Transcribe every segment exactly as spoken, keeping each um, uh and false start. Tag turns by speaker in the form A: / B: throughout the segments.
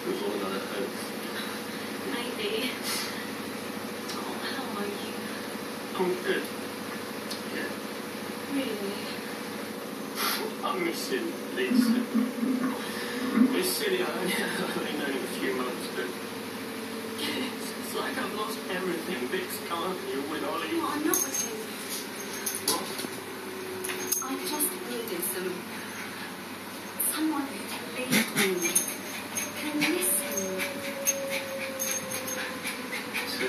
A: with all another hopes.
B: Maybe. Oh, how are you?
A: I'm good. Yeah.
B: Really?
A: I'm missing Lisa. It's silly, I only, I've only known him a few months, but it's, it's like I've lost everything. Vic's gone, you're with Ollie.
B: No, I'm not with him.
A: What?
B: I just needed some... someone who can lead me, can listen.
A: So,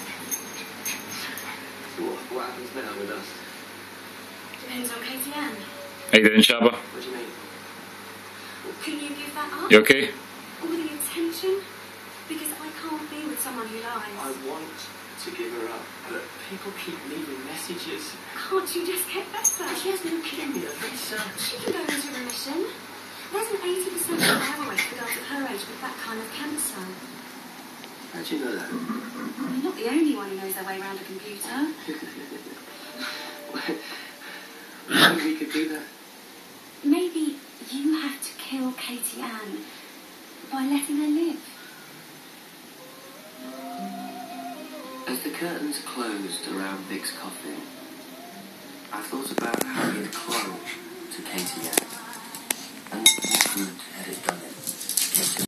A: so what, what happens now with us?
B: Depends on Katie Ann.
C: How you doing, Shaba?
A: What do you mean?
B: Can you give that up?
C: You okay?
B: All the attention? Because I can't be with someone who lies.
A: I want to give her up, but people keep leaving messages.
B: Can't you just get better?
A: She hasn't been kidding me, Lisa.
B: She can go into remission. There's an eighty percent survival rate for girls of her age with that kind of cancer.
A: How'd you know that?
B: You're not the only one who knows their way around a computer.
A: Maybe we could do that.
B: Maybe you have to kill Katie Ann by letting her live.
D: As the curtains closed around Vic's coffin, I thought about how he had clung to Katie Ann, and what good had it done him.